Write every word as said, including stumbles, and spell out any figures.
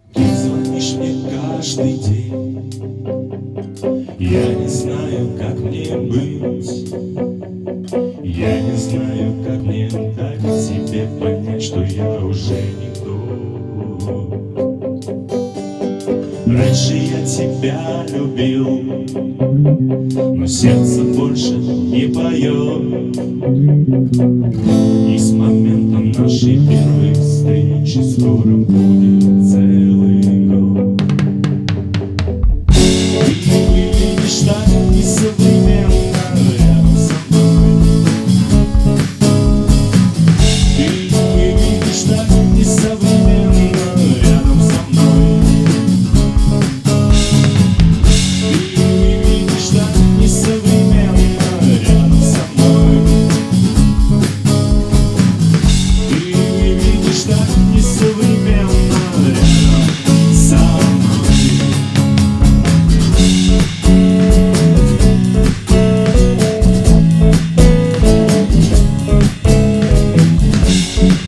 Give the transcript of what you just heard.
Ты звонишь мне каждый день, я не знаю, как мне быть. Я не знаю, как мне дать тебе понять, что я уже не тот. Раньше я тебя любил, но сердце больше не поет. И с момента нашей первой встречи скоро будет